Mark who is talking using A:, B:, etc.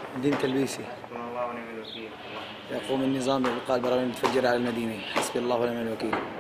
A: مدينة البيسي.
B: حسبنا الله ونعم الوكيل.
A: يقوم النظام بإلقاء البراميل المتفجرة على المدينة. حسبي الله ونعم الوكيل.